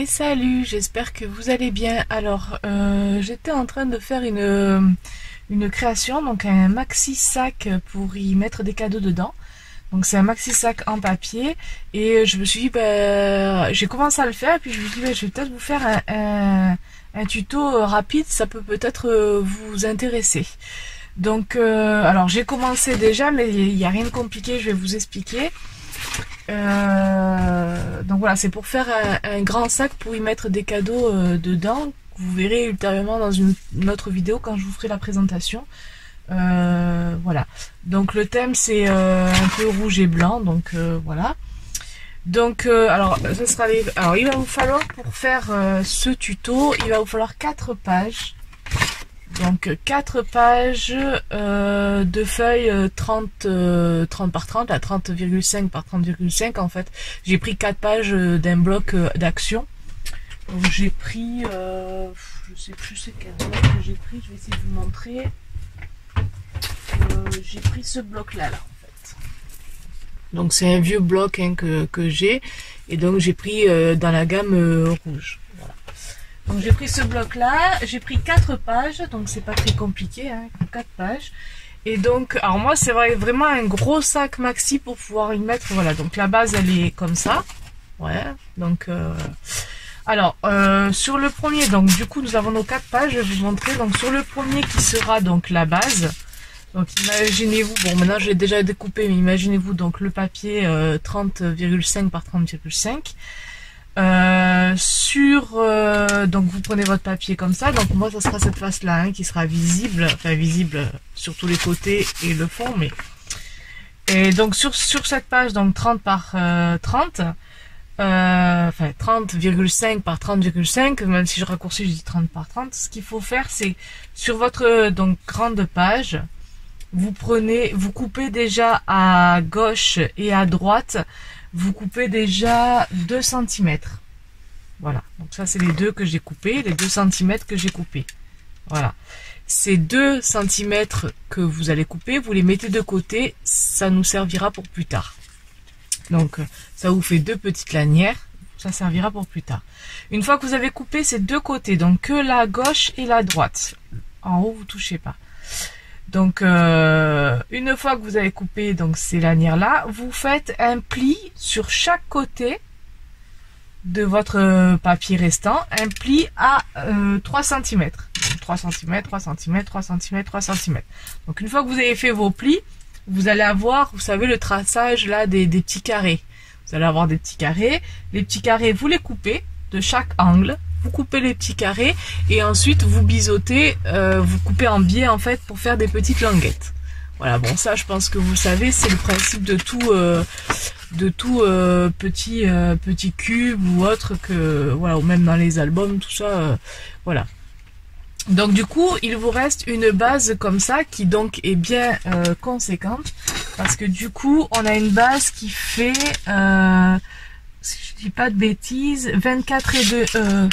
Salut, j'espère que vous allez bien. Alors, j'étais en train de faire une création, donc un maxi sac pour y mettre des cadeaux dedans. Donc c'est un maxi sac en papier et je me suis dit, j'ai commencé à le faire et puis je me suis dit, je vais peut-être vous faire un tuto rapide, ça peut peut-être vous intéresser. Donc, alors j'ai commencé déjà, mais il n'y a rien de compliqué, je vais vous expliquer. Donc voilà, c'est pour faire un grand sac pour y mettre des cadeaux dedans. Vous verrez ultérieurement dans une autre vidéo quand je vous ferai la présentation. Voilà. Donc le thème c'est un peu rouge et blanc. Donc voilà. Donc alors ça sera alors il va vous falloir pour faire ce tuto, il va vous falloir 4 pages. Donc 4 pages de feuilles 30 par 30 à 30,5 par 30,5 en fait. J'ai pris 4 pages d'un bloc d'action. Donc j'ai pris, je sais plus c'est quel bloc que j'ai pris, je vais essayer de vous montrer. J'ai pris ce bloc là en fait. Donc c'est un vieux bloc hein, que j'ai et donc j'ai pris dans la gamme rouge. Voilà. Donc j'ai pris ce bloc là, j'ai pris 4 pages, donc c'est pas très compliqué, hein, 4 pages. Et donc, alors moi c'est vraiment un gros sac maxi pour pouvoir y mettre, voilà, donc la base elle est comme ça, ouais, donc alors sur le premier, donc du coup nous avons nos 4 pages, je vais vous montrer, donc sur le premier qui sera donc la base, donc imaginez-vous, bon maintenant je l'ai déjà découpé, mais imaginez-vous donc le papier 30,5 par 30,5. Donc vous prenez votre papier comme ça, donc moi ça sera cette face là hein, qui sera visible, enfin visible sur tous les côtés et le fond, mais et donc sur cette page donc 30 par 30, enfin 30,5 par 30,5, même si je raccourcis je dis 30 par 30, ce qu'il faut faire c'est sur votre donc grande page, vous coupez déjà à gauche et à droite. Vous coupez déjà 2 cm. Voilà. Donc ça, c'est les deux que j'ai coupés, les 2 cm que j'ai coupés. Voilà. Ces 2 cm que vous allez couper, vous les mettez de côté. Ça nous servira pour plus tard. Donc, ça vous fait 2 petites lanières. Ça servira pour plus tard. Une fois que vous avez coupé ces deux côtés, donc que la gauche et la droite. En haut, vous touchez pas. Donc une fois que vous avez coupé donc ces lanières là, vous faites un pli sur chaque côté de votre papier restant, un pli à 3 cm. 3 cm, 3 cm, 3 cm, 3 cm. Donc une fois que vous avez fait vos plis, vous allez avoir, vous savez, le traçage là des petits carrés. Vous allez avoir des petits carrés. Les petits carrés, vous les coupez de chaque angle. Vous coupez les petits carrés et ensuite vous biseautez, vous coupez en biais en fait pour faire des petites languettes. Voilà, bon ça je pense que vous savez, c'est le principe de tout petit cube ou autre que voilà, ou même dans les albums tout ça, voilà. Donc du coup il vous reste une base comme ça qui donc est bien conséquente parce que du coup on a une base qui fait si je dis pas de bêtises, 24 et 2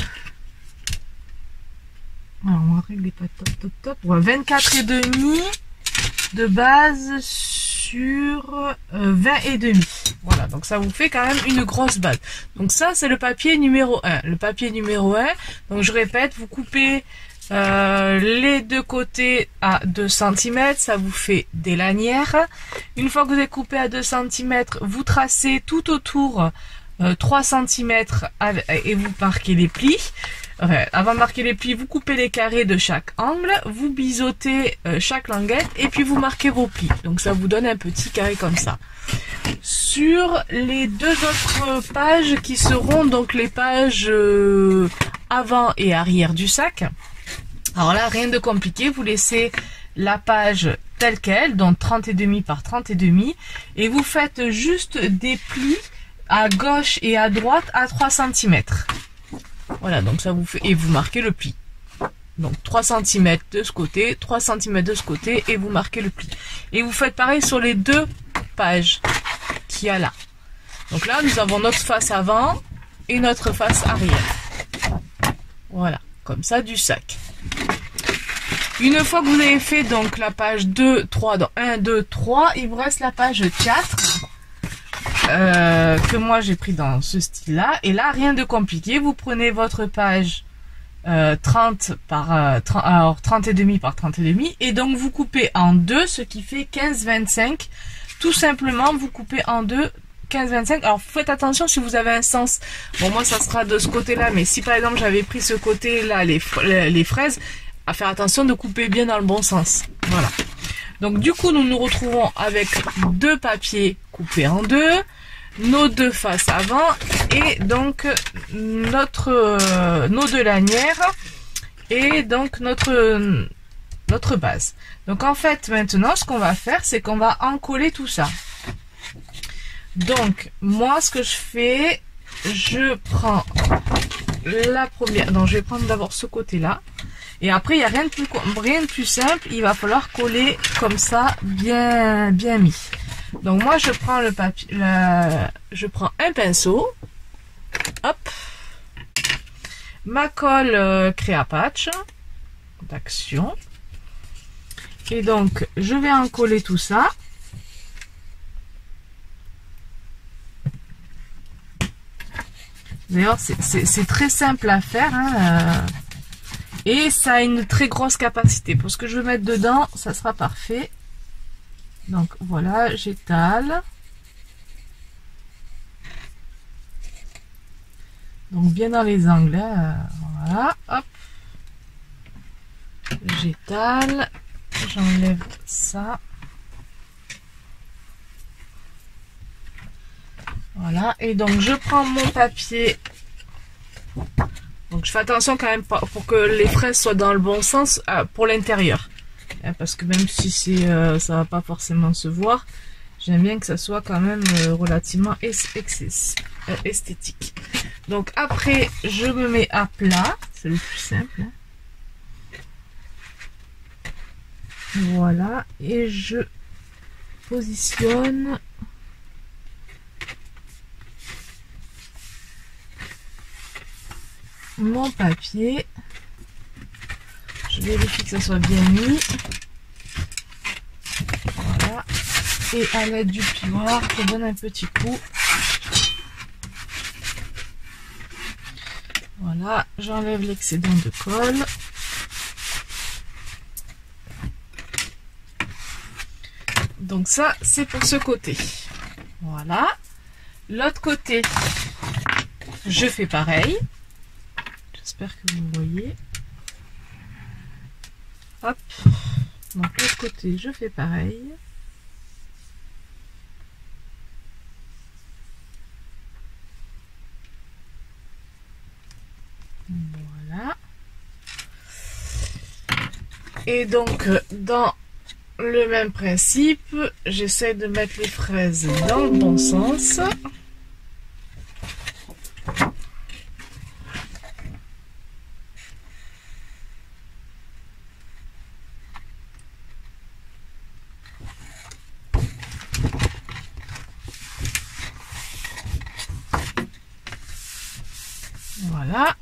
alors on va régler pas top. Ouais, 24 et demi de base sur 20 et demi. Voilà, donc ça vous fait quand même une grosse base. Donc ça c'est le papier numéro 1. Le papier numéro 1, donc je répète, vous coupez les deux côtés à 2 cm, ça vous fait des lanières. Une fois que vous avez coupé à 2 cm, vous tracez tout autour 3 cm et vous marquez les plis. Enfin, avant de marquer les plis, vous coupez les carrés de chaque angle, vous biseautez chaque languette et puis vous marquez vos plis. Donc ça vous donne un petit carré comme ça. Sur les 2 autres pages qui seront donc les pages avant et arrière du sac. Alors là, rien de compliqué, vous laissez la page telle qu'elle, donc 30 et demi par 30 et demi, et vous faites juste des plis à gauche et à droite à 3 cm. Voilà, donc ça vous fait, et vous marquez le pli. Donc 3 cm de ce côté, 3 cm de ce côté, et vous marquez le pli. Et vous faites pareil sur les 2 pages qu'il y a là. Donc là, nous avons notre face avant et notre face arrière. Voilà, comme ça du sac. Une fois que vous avez fait donc la page 2, 3, donc 1, 2, 3, il vous reste la page 4. que moi j'ai pris dans ce style là. Et là, rien de compliqué, vous prenez votre page 30 par 30, alors 30 et demi par 30 et demi, et donc vous coupez en deux, ce qui fait 15-25. Tout simplement, vous coupez en deux 15-25. Alors faites attention si vous avez un sens. Bon, moi ça sera de ce côté-là, mais si par exemple j'avais pris ce côté-là, les fraises, à faire attention de couper bien dans le bon sens. Voilà. Donc du coup, nous nous retrouvons avec deux papiers coupés en deux, nos deux faces avant et donc nos deux lanières et donc notre base. Donc en fait, maintenant, ce qu'on va faire, c'est qu'on va encoller tout ça. Donc moi, ce que je fais, je prends la première. Donc je vais prendre d'abord ce côté-là. Et après, il n'y a rien de plus simple. Il va falloir coller comme ça, bien mis. Donc moi, je prends le papier, je prends un pinceau. Hop. Ma colle Créapatch d'Action. Et donc, je vais en coller tout ça. D'ailleurs, c'est très simple à faire. Hein, et ça a une très grosse capacité. Pour ce que je veux mettre dedans, ça sera parfait. Donc voilà, j'étale. Donc bien dans les angles. Voilà, hop. J'étale. J'enlève ça. Voilà, et donc je prends mon papier. Donc je fais attention quand même pour que les fraises soient dans le bon sens pour l'intérieur. Parce que même si ça va pas forcément se voir, j'aime bien que ça soit quand même relativement esthétique. Donc après, je me mets à plat. C'est le plus simple. Hein. Voilà, et je positionne mon papier. Je vérifie que ça soit bien mis. Voilà. Et à l'aide du plioir, je donne un petit coup. Voilà, j'enlève l'excédent de colle. Donc ça, c'est pour ce côté. Voilà. L'autre côté, je fais pareil. J'espère que vous voyez. Hop. Donc l'autre côté, je fais pareil. Voilà. Et donc, dans le même principe, j'essaie de mettre les fraises dans le bon sens. Voilà.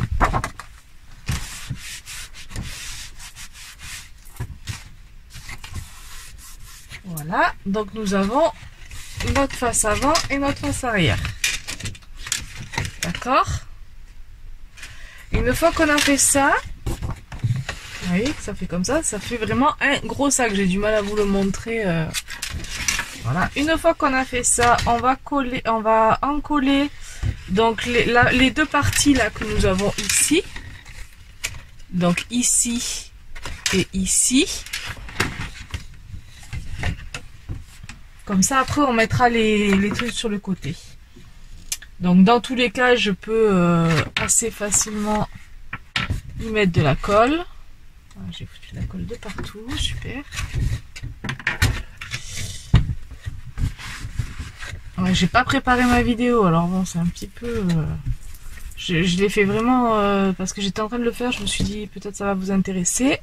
Voilà, donc nous avons notre face avant et notre face arrière. D'accord? Une fois qu'on a fait ça, vous voyez que ça fait comme ça fait vraiment un gros sac. J'ai du mal à vous le montrer. Voilà, une fois qu'on a fait ça, on va encoller donc les deux parties là que nous avons ici. Donc ici et ici. Comme ça, après, on mettra les trucs sur le côté. Donc, dans tous les cas, je peux assez facilement y mettre de la colle. Voilà, j'ai foutu de la colle de partout. Super. Ouais, j'ai pas préparé ma vidéo. Alors bon, c'est un petit peu... je l'ai fait vraiment parce que j'étais en train de le faire. Je me suis dit, peut-être ça va vous intéresser.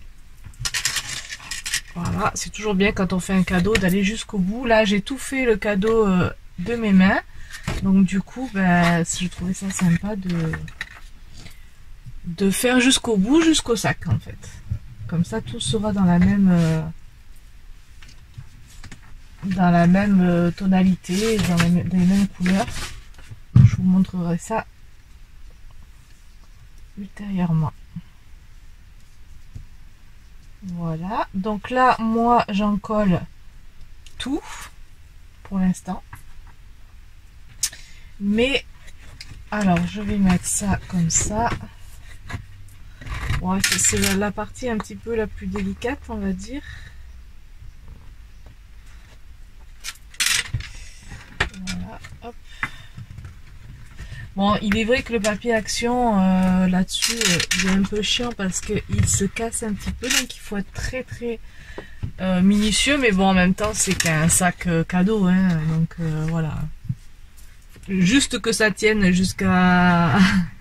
Voilà, c'est toujours bien quand on fait un cadeau d'aller jusqu'au bout. Là, j'ai tout fait le cadeau de mes mains. Donc du coup, ben, je trouvais ça sympa de faire jusqu'au bout, jusqu'au sac en fait. Comme ça, tout sera dans la même... dans la même tonalité, dans les mêmes couleurs. Je vous montrerai ça ultérieurement. Voilà, donc là moi j'en colle tout pour l'instant, mais alors je vais mettre ça comme ça. Ouais, c'est la partie un petit peu la plus délicate, on va dire. Voilà, hop. Bon, il est vrai que le papier action là-dessus, il est un peu chiant parce qu'il se casse un petit peu, donc il faut être très très minutieux, mais bon, en même temps, c'est qu'un sac cadeau, hein, donc voilà. Juste que ça tienne jusqu'à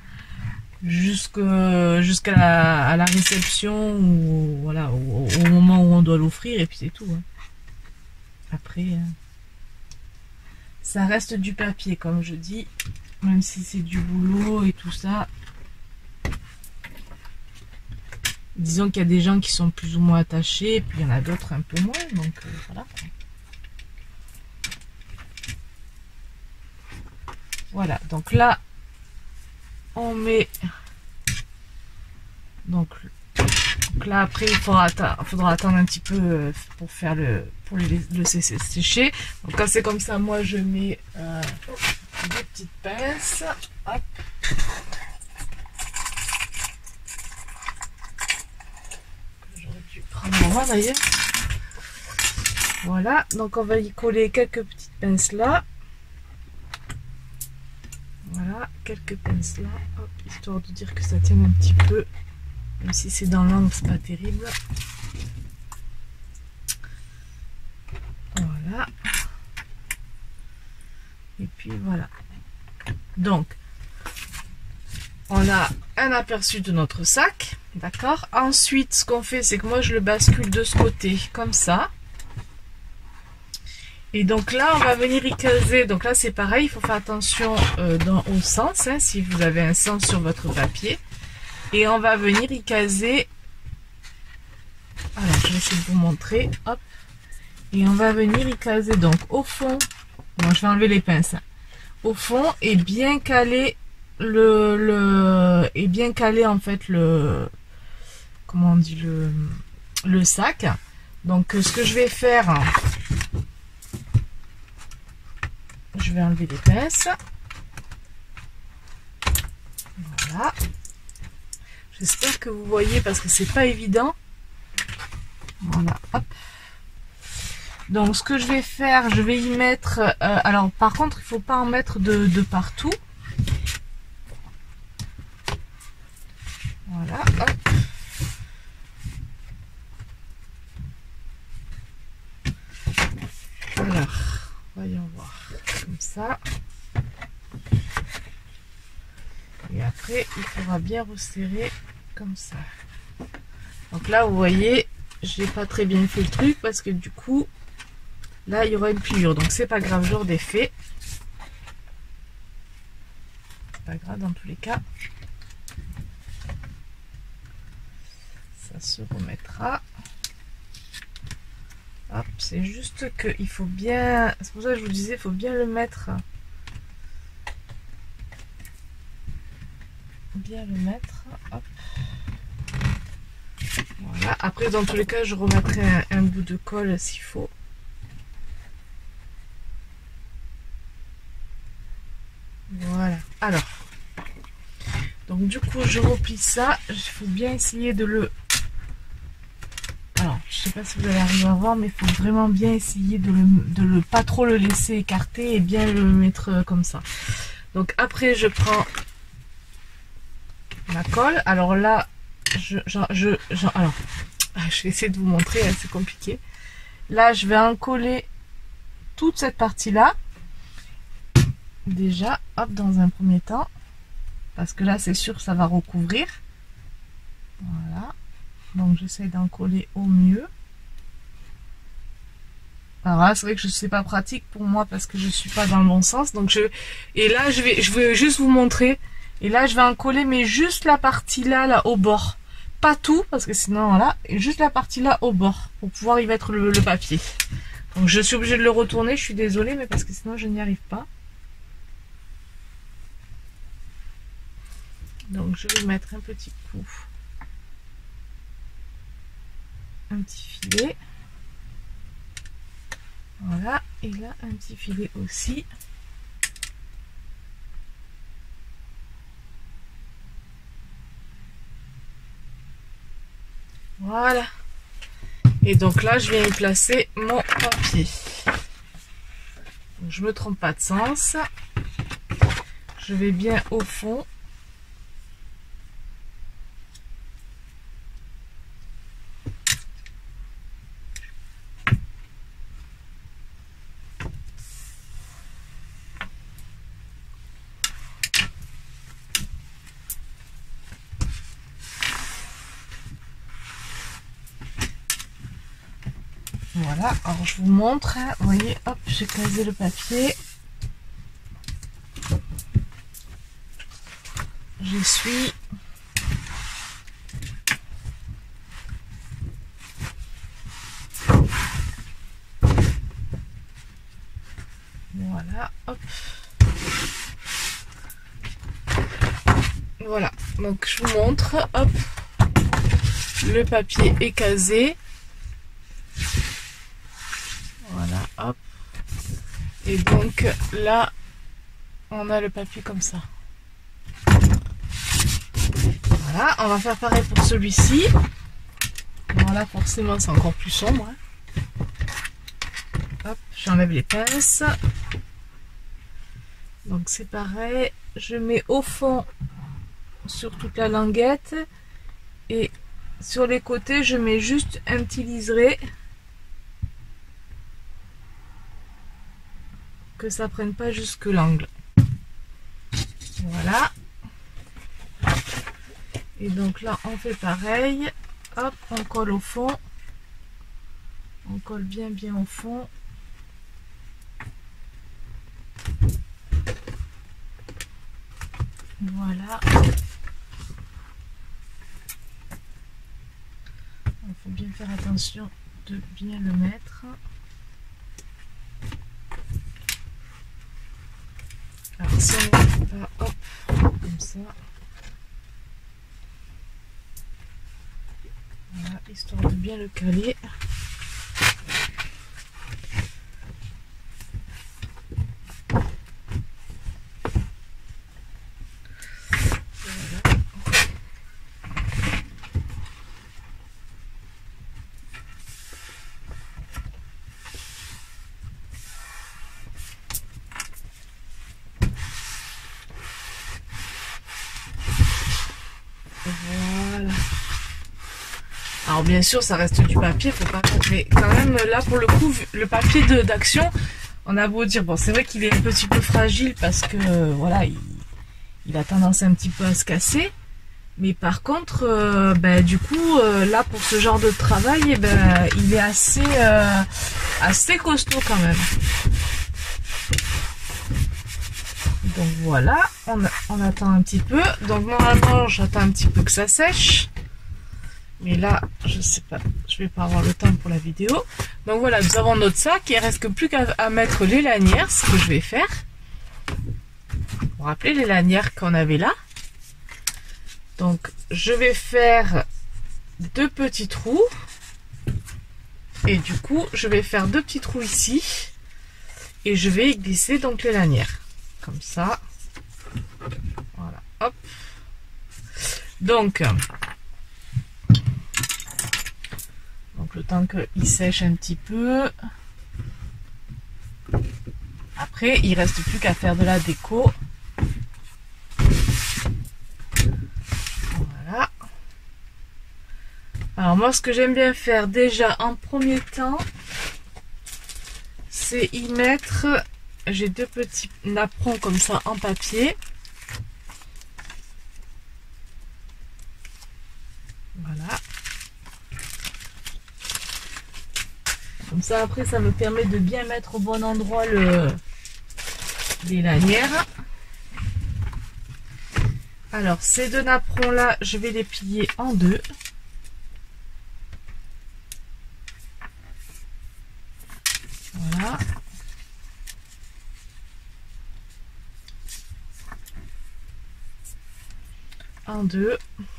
la réception, ou voilà, au moment où on doit l'offrir, et puis c'est tout. Hein. Après, ça reste du papier, comme je dis. Même si c'est du boulot et tout ça. Disons qu'il y a des gens qui sont plus ou moins attachés, et puis il y en a d'autres un peu moins, donc voilà. Voilà, donc là, on met... Donc là, après, il faudra attendre un petit peu pour faire le sécher. Donc quand c'est comme ça, moi je mets... des petites pinces, hop. J'aurais dû prendre moi d'ailleurs. Voilà, donc on va y coller quelques petites pinces là. Voilà, quelques pinces là, hop, histoire de dire que ça tienne un petit peu, même si c'est dans l'angle, c'est pas terrible. Voilà. Et puis voilà. Donc, on a un aperçu de notre sac, d'accord. Ensuite, ce qu'on fait, c'est que moi, je le bascule de ce côté, comme ça. Et donc là, on va venir y caser. Donc là, c'est pareil, il faut faire attention au sens, hein, si vous avez un sens sur votre papier. Et on va venir y caser. Alors, je vais essayer de vous montrer. Hop. Et on va venir y caser, donc, au fond. Bon, je vais enlever les pinces. Hein. Au fond, et bien caler en fait comment on dit, le sac. Donc ce que je vais faire, je vais enlever les pinces. Voilà. J'espère que vous voyez parce que c'est pas évident. Voilà, hop. Donc ce que je vais faire, je vais y mettre, alors par contre il faut pas en mettre de partout. Voilà, hop. Alors, voyons voir, comme ça. Et après il faudra bien resserrer comme ça. Donc là vous voyez, j'ai pas très bien fait le truc parce que du coup, là, il y aura une pliure, donc c'est pas grave, j'aurai des faits. Pas grave dans tous les cas. Ça se remettra. Hop, c'est juste qu'il faut bien... C'est pour ça que je vous disais, il faut bien le mettre. Bien le mettre. Hop. Voilà. Après, dans tous les cas, je remettrai un bout de colle s'il faut. Voilà. Alors, donc du coup, je replie ça. Il faut bien essayer de le... Alors, je sais pas si vous allez arriver à voir, mais il faut vraiment bien essayer de le pas trop le laisser écarter et bien le mettre comme ça. Donc après, je prends ma colle. Alors là, alors, je vais essayer de vous montrer, hein, c'est compliqué. Là, je vais en coller toute cette partie-là. Déjà, hop, dans un premier temps. Parce que là, c'est sûr, ça va recouvrir. Voilà. Donc, j'essaie d'en coller au mieux. Alors là, c'est vrai que c'est pas pratique pour moi parce que je suis pas dans le bon sens. Donc, et là, je vais juste vous montrer. Et là, je vais en coller, mais juste la partie là, au bord. Pas tout, parce que sinon, voilà. Et juste la partie là, au bord. Pour pouvoir y mettre le papier. Donc je suis obligée de le retourner, je suis désolée, mais parce que sinon je n'y arrive pas. Donc je vais mettre un petit coup, un petit filet. Voilà, et là un petit filet aussi. Voilà. Et donc là, je viens y placer mon papier. Donc, je me trompe pas de sens. Je vais bien au fond. Voilà, alors je vous montre, hein. Vous voyez, hop, j'ai casé le papier. J'essuie. Voilà, hop. Voilà, donc je vous montre, hop. Le papier est casé. Voilà, hop. Et donc là, on a le papier comme ça. Voilà, on va faire pareil pour celui-ci. Voilà, forcément, c'est encore plus sombre. Hein. Hop, j'enlève les pinces. Donc c'est pareil, je mets au fond sur toute la languette et sur les côtés, je mets juste un petit liseré. Que ça prenne pas jusque l'angle. Voilà. Et donc là on fait pareil. Hop, on colle au fond. On colle bien au fond. Voilà. Il faut bien faire attention de bien le mettre. Alors si on ne met pas, hop, comme ça. Voilà, histoire de bien le caler. Voilà. Alors bien sûr ça reste du papier, faut pas, mais quand même là pour le coup le papier d'action, on a beau dire, bon c'est vrai qu'il est un petit peu fragile parce que voilà il a tendance un petit peu à se casser, mais par contre du coup là pour ce genre de travail il est assez costaud quand même. Donc voilà, on attend un petit peu. Donc normalement j'attends un petit peu que ça sèche. Mais là, je sais pas, je vais pas avoir le temps pour la vidéo. Donc voilà, nous avons notre sac. Il ne reste que plus qu'à mettre les lanières, ce que je vais faire. Vous vous rappelez les lanières qu'on avait là? Donc je vais faire 2 petits trous. Et du coup, je vais faire 2 petits trous ici. Et je vais y glisser donc les lanières. Comme ça. Voilà, hop. Donc le temps qu'il sèche un petit peu. Après, il reste plus qu'à faire de la déco. Voilà. Alors moi, ce que j'aime bien faire déjà en premier temps, c'est y mettre... J'ai 2 petits napperons comme ça en papier. Voilà. Comme ça, après, ça me permet de bien mettre au bon endroit les lanières. Alors, ces 2 napperons-là, je vais les plier en 2. Voilà. Un, deux.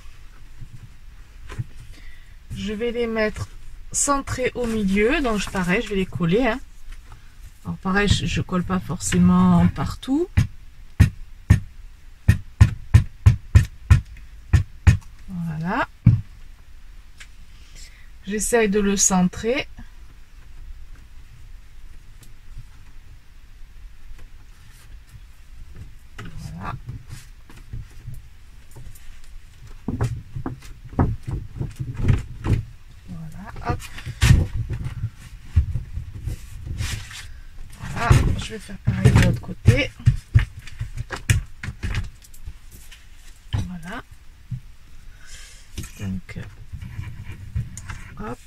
Je vais les mettre centrés au milieu, donc pareil, je vais les coller. Hein. Alors pareil, je colle pas forcément partout. Voilà. J'essaye de le centrer. Voilà. Voilà, hop. Voilà, je vais faire pareil de l'autre côté. Voilà. Donc, hop.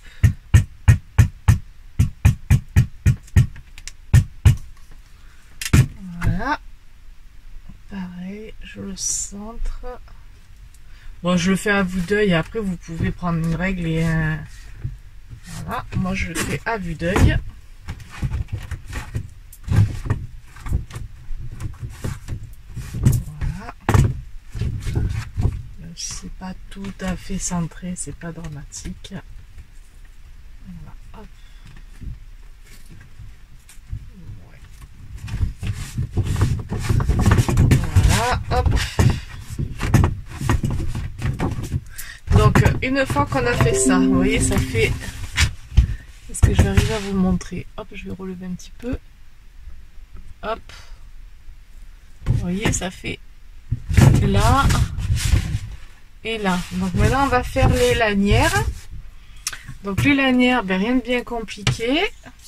Voilà. Pareil, je le centre. Bon, je le fais à vue d'œil. Après, vous pouvez prendre une règle et un... Voilà. Moi, je le fais à vue d'œil. Voilà. Même si c'est pas tout à fait centré, c'est pas dramatique. Voilà. Hop. Voilà. Hop. Donc, une fois qu'on a fait ça, vous voyez, ça fait... Est-ce que je vais arriver à vous le montrer? Hop, je vais relever un petit peu. Hop. Vous voyez, ça fait là et là. Donc maintenant, on va faire les lanières. Donc les lanières, ben, rien de bien compliqué.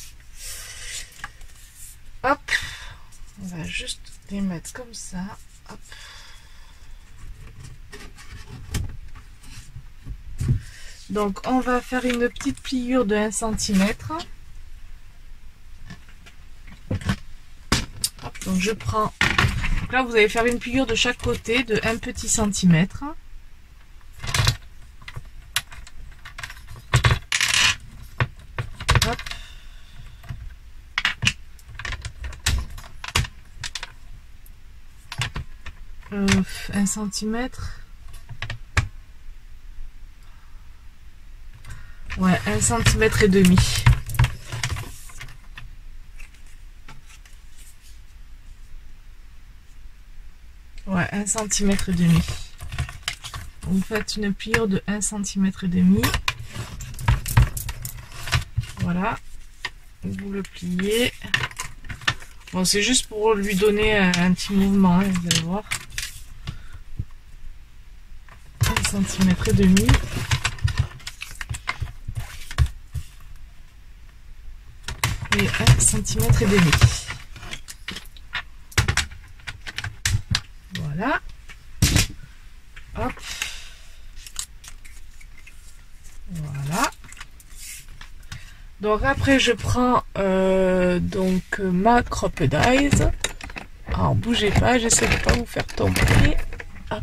Hop. On va juste les mettre comme ça. Hop. Donc on va faire une petite pliure de 1 cm. Hop, donc je prends... Donc là vous allez faire une pliure de chaque côté de 1 petit centimètre. Hop. Euh, 1 centimètre. Ouais, 1 centimètre et demi. Ouais, 1 centimètre et demi. Vous faites une pliure de 1 centimètre et demi. Voilà. Vous le pliez. Bon, c'est juste pour lui donner un petit mouvement, hein, vous allez voir. 1 centimètre et demi. Et 1 centimètre et demi. Voilà. Hop. Voilà. Donc après je prends donc ma crop dies. Alors bougez pas, j'essaie de pas vous faire tomber. Hop.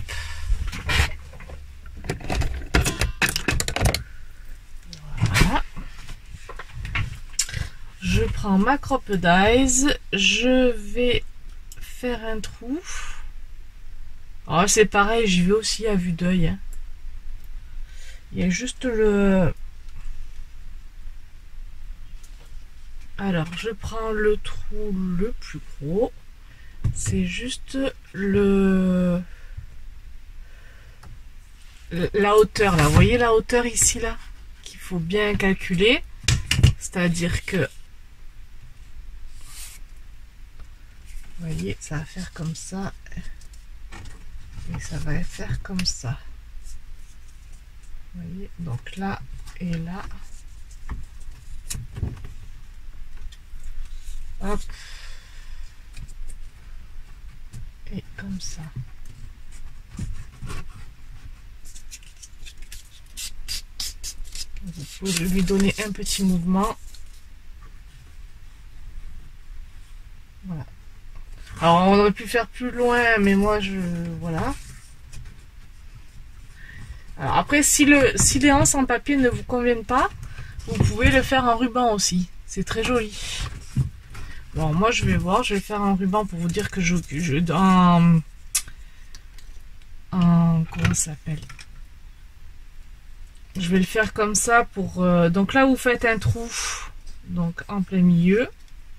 Voilà. Je prends ma crop dies, je vais faire un trou. Alors c'est pareil, j'y vais aussi à vue d'œil. Hein. Il y a juste le... Alors je prends le trou le plus gros. C'est juste la hauteur là. Vous voyez la hauteur ici là qu'il faut bien calculer. C'est-à-dire que... Vous voyez, ça va faire comme ça. Et ça va faire comme ça. Vous voyez, donc là et là. Hop. Et comme ça. Vous pouvez lui donner un petit mouvement. Voilà. Alors on aurait pu faire plus loin, mais moi je... Voilà. Alors après, si les anses en papier ne vous conviennent pas, vous pouvez le faire en ruban aussi. C'est très joli. Bon, moi je vais voir, je vais faire un ruban pour vous dire que comment ça s'appelle? Je vais le faire comme ça pour... donc là, vous faites un trou, donc en plein milieu,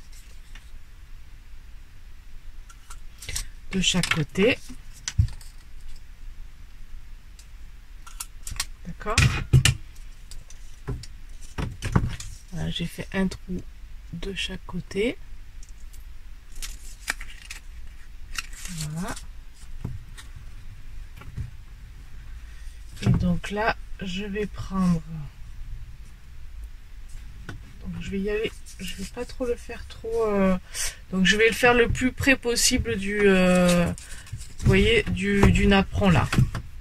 de chaque côté. D'accord? Voilà, j'ai fait un trou de chaque côté. Voilà. Et donc là, je vais prendre... Donc je vais y aller, je vais pas trop le faire trop... Donc je vais le faire le plus près possible du... vous voyez, du napperon là.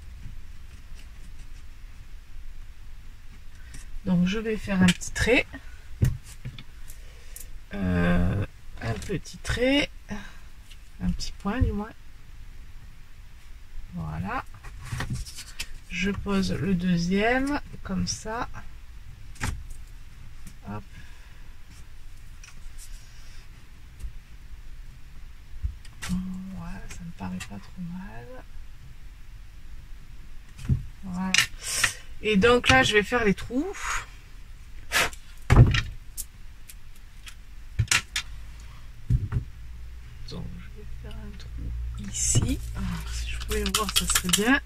Donc je vais faire un petit trait. Un petit trait. Un petit point du moins. Voilà. Je pose le deuxième comme ça. Hop. Voilà, ça me paraît pas trop mal. Voilà. Et donc là, je vais faire les trous. Donc je vais faire un trou ici. Alors, si je pouvais voir, ça serait bien.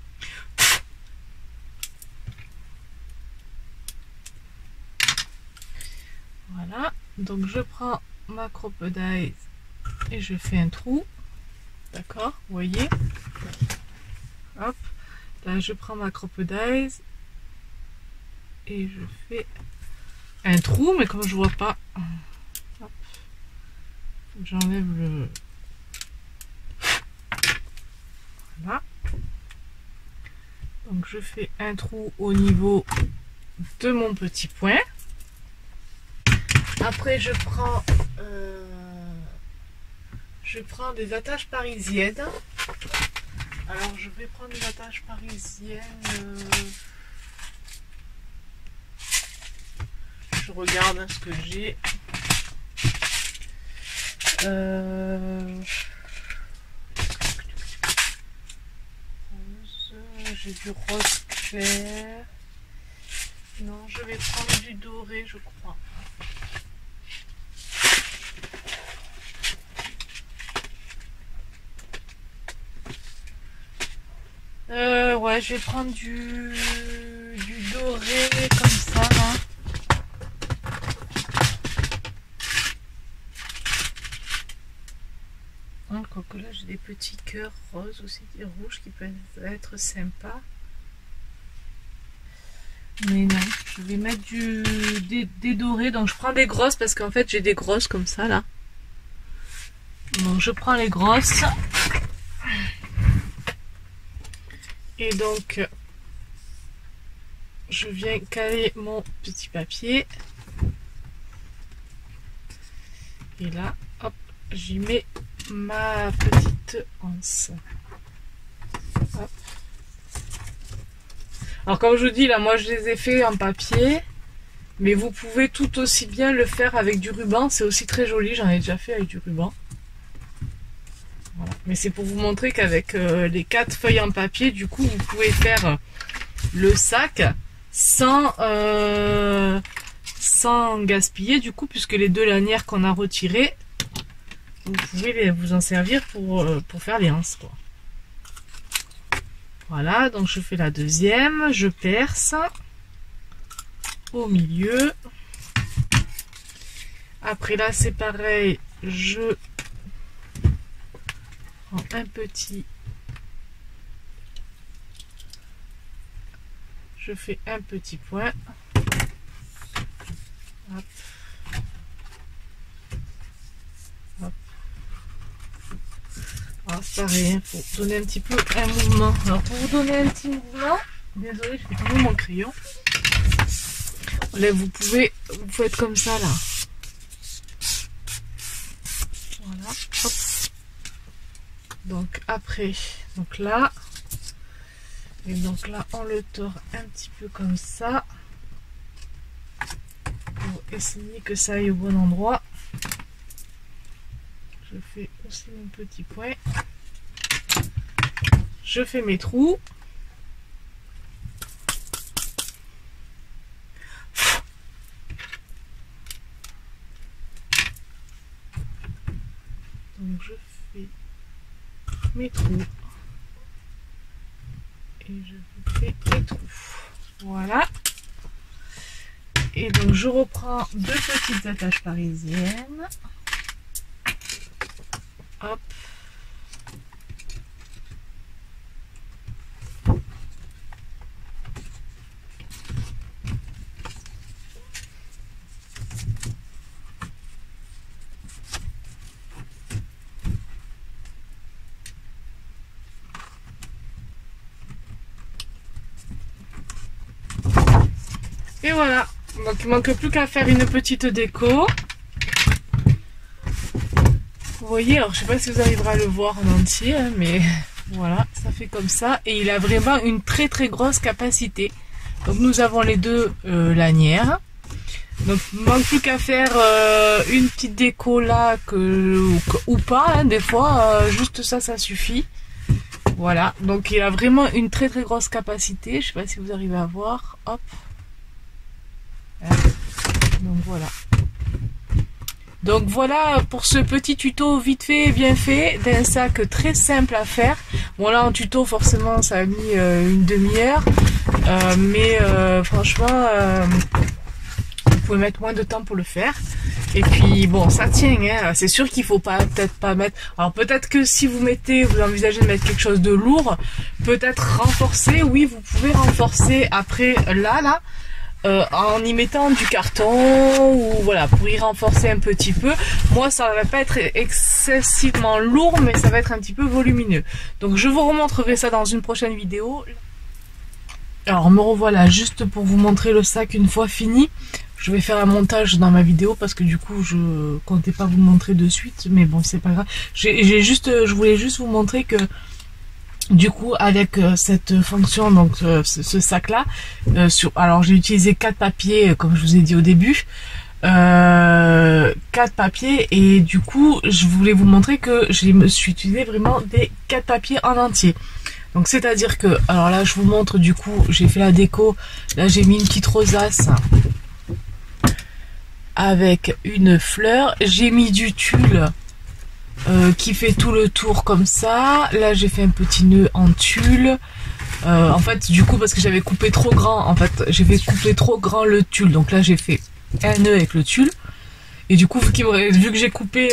Voilà, donc je prends ma crocodile et je fais un trou, d'accord, vous voyez, hop, là je prends ma crocodile et je fais un trou, mais comme je vois pas, hop, j'enlève le, voilà, donc je fais un trou au niveau de mon petit point. Après, je prends des attaches parisiennes. Alors, je vais prendre des attaches parisiennes. Je regarde hein, ce que j'ai. J'ai du rose clair. Non, je vais prendre du doré, je crois. Ouais, je vais prendre du doré comme ça, là. Hein, quoique là, j'ai des petits cœurs roses aussi, des rouges qui peuvent être sympas. Mais non, je vais mettre des dorés. Donc je prends des grosses parce qu'en fait, j'ai des grosses comme ça, là. Donc je prends les grosses. Et donc, je viens caler mon petit papier. Et là, hop, j'y mets ma petite anse. Hop. Alors comme je vous dis, là, moi je les ai fait en papier. Mais vous pouvez tout aussi bien le faire avec du ruban. C'est aussi très joli, j'en ai déjà fait avec du ruban. Voilà. Mais c'est pour vous montrer qu'avec les 4 feuilles en papier, du coup, vous pouvez faire le sac sans gaspiller, du coup, puisque les 2 lanières qu'on a retirées, vous pouvez vous en servir pour faire les anses, quoi. Voilà, donc je fais la deuxième, je perce au milieu. Après là, c'est pareil, je prends un petit, je fais un petit point. Hop. Hop. Alors c'est pareil, il faut donner un petit peu un mouvement. Alors pour vous donner un petit mouvement, désolé, je fais tomber mon crayon. Là vous faites comme ça là. Voilà, hop. Donc après, donc là, et donc là on le tord un petit peu comme ça pour essayer que ça aille au bon endroit. fais aussi mon petit point. Je fais mes trous. Donc je fais mes trous. Et je fais mes trous. Voilà. Et donc je reprends deux petites attaches parisiennes. Hop. Et voilà. Donc il manque plus qu'à faire une petite déco. Vous voyez, alors je sais pas si vous arriverez à le voir en entier, hein, mais voilà, ça fait comme ça. Et il a vraiment une très très grosse capacité. Donc nous avons les deux lanières. Donc il manque plus qu'à faire une petite déco là ou pas, hein, des fois, juste ça, ça suffit. Voilà, donc il a vraiment une très très grosse capacité. Je sais pas si vous arrivez à voir. Hop. Donc voilà. Donc voilà pour ce petit tuto vite fait et bien fait d'un sac très simple à faire. Bon là en tuto forcément ça a mis une demi-heure, mais franchement vous pouvez mettre moins de temps pour le faire. Et puis bon ça tient, hein. C'est sûr qu'il faut peut-être pas mettre. Alors peut-être que si vous envisagez de mettre quelque chose de lourd, peut-être renforcer. Oui, vous pouvez renforcer après là. En y mettant du carton ou voilà pour y renforcer un petit peu. Moi ça va pas être excessivement lourd mais ça va être un petit peu volumineux. Donc je vous remontrerai ça dans une prochaine vidéo. Alors me revoilà juste pour vous montrer le sac une fois fini. Je vais faire un montage dans ma vidéo parce que du coup je comptais pas vous le montrer de suite, mais bon c'est pas grave. Je voulais juste vous montrer que du coup avec cette fonction, donc ce sac là, alors j'ai utilisé 4 papiers comme je vous ai dit au début, 4 papiers, et du coup je voulais vous montrer que je me suis utilisé vraiment des 4 papiers en entier. Donc c'est à dire que, alors là je vous montre, du coup j'ai fait la déco, là j'ai mis une petite rosace avec une fleur, j'ai mis du tulle qui fait tout le tour comme ça. Là j'ai fait un petit nœud en tulle, en fait du coup parce que j'avais coupé trop grand, en fait j'ai fait couper trop grand le tulle, donc là j'ai fait un nœud avec le tulle. Et du coup vu que j'ai coupé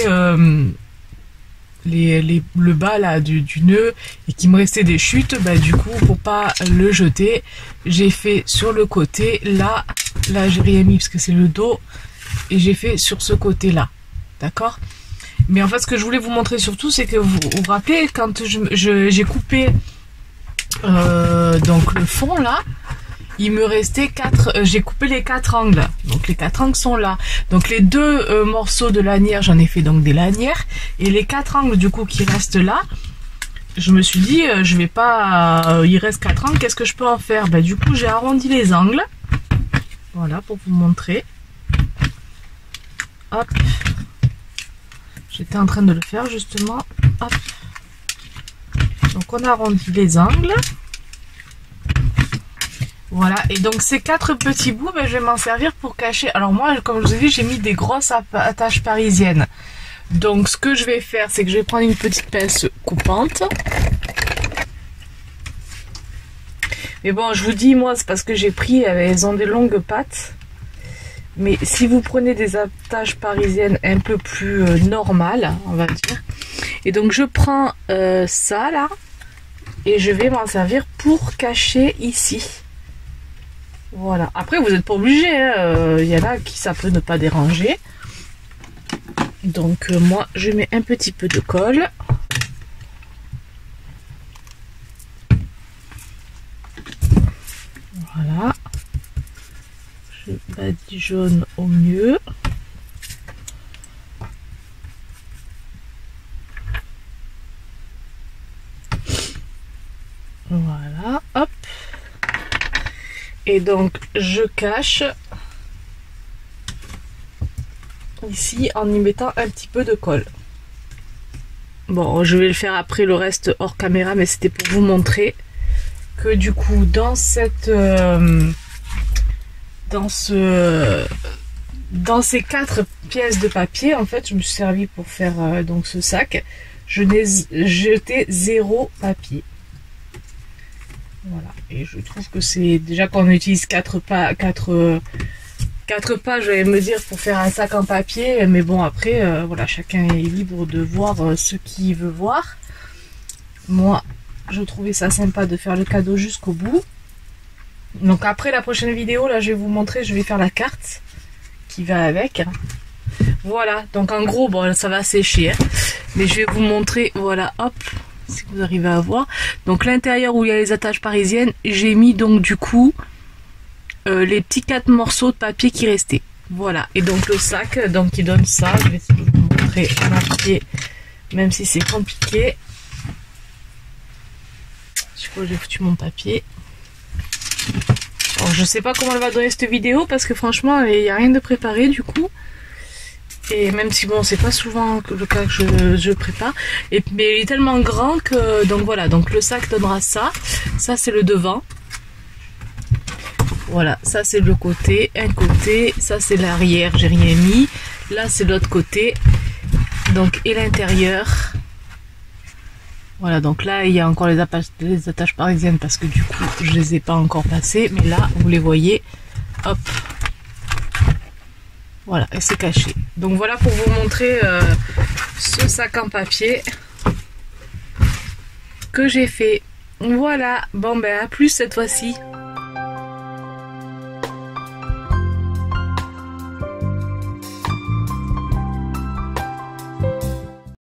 le bas là du nœud et qu'il me restait des chutes, bah du coup pour pas le jeter j'ai fait sur le côté là j'ai rien mis parce que c'est le dos, et j'ai fait sur ce côté là, d'accord. Mais en fait ce que je voulais vous montrer surtout, c'est que vous vous rappelez quand j'ai coupé donc le fond là, il me restait 4, j'ai coupé les 4 angles, donc les 4 angles sont là. Donc les deux morceaux de lanière, j'en ai fait donc des lanières, et les 4 angles du coup qui restent là, je me suis dit je vais pas, il reste 4 angles, qu'est-ce que je peux en faire? Bah du coup j'ai arrondi les angles, voilà pour vous montrer. Hop, j'étais en train de le faire justement. Hop, donc on arrondit les angles. Voilà, et donc ces 4 petits bouts, ben, je vais m'en servir pour cacher. Alors moi, comme je vous ai dit, j'ai mis des grosses attaches parisiennes. Donc ce que je vais faire, c'est que je vais prendre une petite pince coupante. Mais bon, je vous dis, moi, c'est parce que j'ai pris, elles ont des longues pattes. Mais si vous prenez des attaches parisiennes un peu plus normales, on va dire. Et donc je prends ça là, et je vais m'en servir pour cacher ici. Voilà. Après, vous n'êtes pas obligé, hein. Y en a qui ça peut ne pas déranger. Donc moi, je mets un petit peu de colle. Voilà. Je badigeonne au mieux. Voilà, hop. Et donc je cache ici en y mettant un petit peu de colle. Bon, je vais le faire après le reste hors caméra, mais c'était pour vous montrer que du coup dans cette dans ces 4 pièces de papier, en fait je me suis servi pour faire donc ce sac. Je n'ai jeté 0 papier. Voilà, et je trouve que c'est déjà quand on utilise 4 pages, je vais me dire, pour faire un sac en papier, mais bon après voilà, chacun est libre de voir ce qu'il veut voir. Moi je trouvais ça sympa de faire le cadeau jusqu'au bout. Donc après la prochaine vidéo, là je vais vous montrer, je vais faire la carte qui va avec. Voilà, donc en gros, bon ça va sécher, hein, mais je vais vous montrer, voilà, hop, si vous arrivez à voir. Donc l'intérieur où il y a les attaches parisiennes, j'ai mis donc du coup les petits 4 morceaux de papier qui restaient. Voilà, et donc le sac, donc il donne ça, je vais essayer de vous montrer en papier, même si c'est compliqué. Je crois que j'ai foutu mon papier. Alors, je sais pas comment elle va donner cette vidéo parce que franchement il n'y a rien de préparé du coup. Et même si bon c'est pas souvent le cas que je prépare. Mais il est tellement grand que donc voilà, donc le sac donnera ça. Ça c'est le devant. Voilà, ça c'est le côté, un côté, ça c'est l'arrière, j'ai rien mis. Là c'est l'autre côté. Donc et l'intérieur. Voilà, donc là il y a encore les attaches parisiennes parce que du coup je les ai pas encore passées, mais là vous les voyez, hop, voilà, et c'est caché. Donc voilà pour vous montrer ce sac en papier que j'ai fait. Voilà, bon ben à plus cette fois-ci.